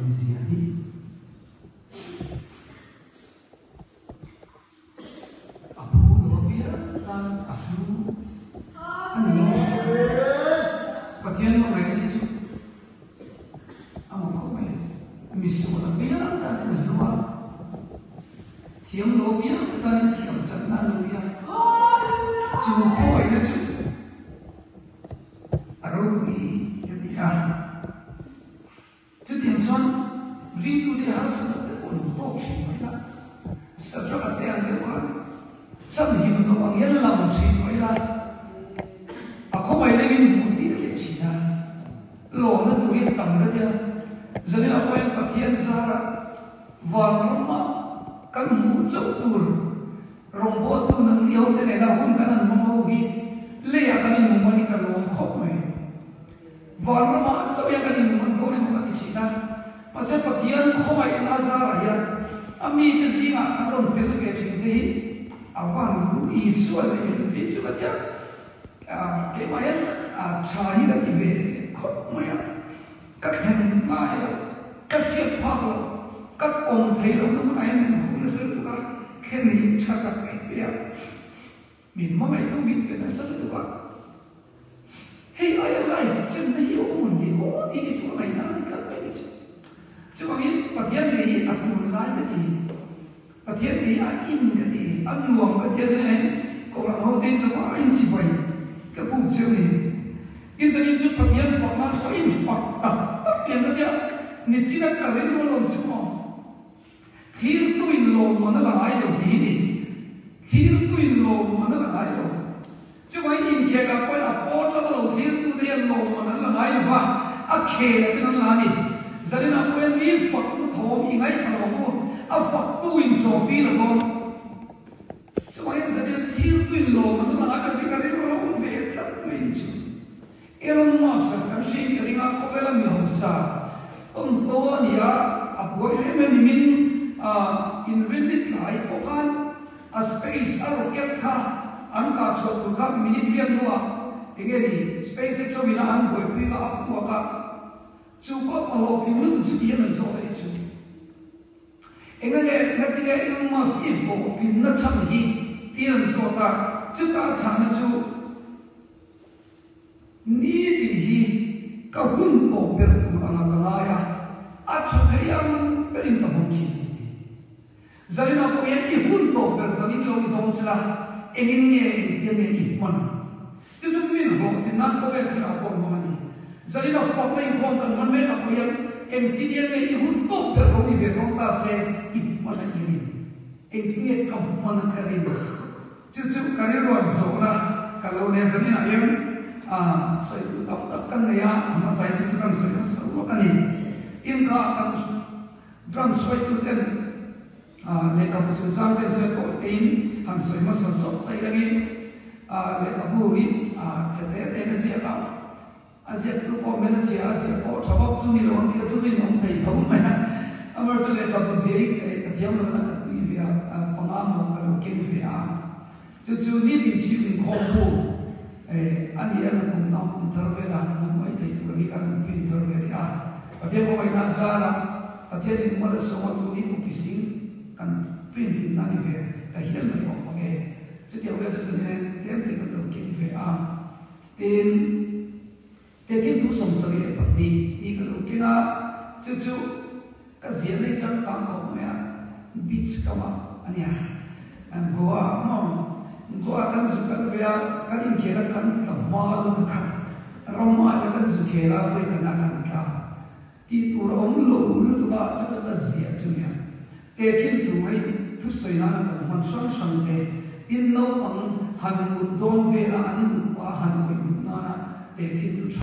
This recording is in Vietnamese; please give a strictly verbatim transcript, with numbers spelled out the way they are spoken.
Malaysia ni abu Nobia dan abu ani patian mengenai itu amu kau mai misu Nobia dan luar tiang Nobia dan tiang China Nobia jumpa ini tu arubi jadi ah jadi insan rindu dia harus untuk kita setelah dia lewat sambil hidup orang yang lama cerita aku mai lagi bukti dia cerita lo na tu yang tangga dia jadi aku yang patian sara warna kan muncul tur rombot tu nang dia udah dah pun kan mau bi leya kan ini mau ni kan lo kau mai warna macam yang kan ini mau kau ni mau cerita pasal patian kau mai nazar ya ami kasi nga karon pero kaya cerita awan isu ada yang sih juga dia kayak macam cahaya dan ibe kau macam kathen maya kathet pahlo kat om thelo namun ayam pun sesuatu kini cakap kayak min mama itu min penasal juga hey ayah lain cerita hiu ni oh ini cuma mainan kan ini cuma min patian ni atur lain tadi patian ni ain tadi anuang patian ni orang hotel semua ain sipai kebujuk ni kita ni cuma patian formal ain fakta tapi yang dia ni cina kali orang semua Thir tu in lo mana langai lo ini, thir tu in lo mana langai lo. Cuma ini kita kau nak pol lah lo thir tu dia lo mana langai lo, akhir itu nan lani. Jadi nak kau ni faktu thom ingai kalau kau, ah faktu in sofi lo kau. Cuma ini jadi thir tu in lo mana langai lo dikari lo berat macam. Elon Musk kan sih kering aku belam yang besar. Untuk dia apa elemen ini in really try okan a space a rocket ka angka suatu ka minit yang dua ingin SpaceX so bila an boy pi ka apa ka cukup kalau timun tu dia nak so itu ingin nanti dia yang masih ibu tindak canggih dia nak so ta kita cakap tu ni dihi kahun ko bertulang angkaya atau yang perintah mungkin jadi nak punya ni pun problem, jadi kalau kita mestilah ingin dia ni iman. Jadi mungkin kalau kita nak kau yang tidak kau mana ni. Jadi nak fakta yang kau kan mana nak punya enti dia ni pun problem kalau dia kau tak se iman ini. Enti dia kau mana kerja. Jadi kerja luar zona kalau ni jadi nak yang ah saya tu tak takkan dia, masa saya tu kan saya semua kan ini. Inka akan transfer tu kan. Leka pusul sampai sekor ini hansoi masa sotai lagi leka buit cetek tena siapa asyik tu komen siapa siapa sebab tu ni orang dia tu ni orang tay tahu mana amar tu leka pusul ketiam mana tu dia pengamu kalau kini dia tu ni di sini kompo ani ada pun nam terbela nama itu lagi kan pun terbela dia bawa nasara dia di mana semua tu ni pusing kan print nani ve kahil mai ko nge jadi awal sesuatu yang kita lakukan ve a in tekin tu samsari pati i kalau kita cucu kasihan ni jangan kamu ya beach kama ania goa mau goa kan suka dia kan kira kan tamal kan ramai kan suka kira boleh kena kan ta di turun lu lu tu bah cukup kasihan tu ya Ekin tu hai tu sayana kan mansang sangke in no ang han mudon vela an mupa han mudna ekin tu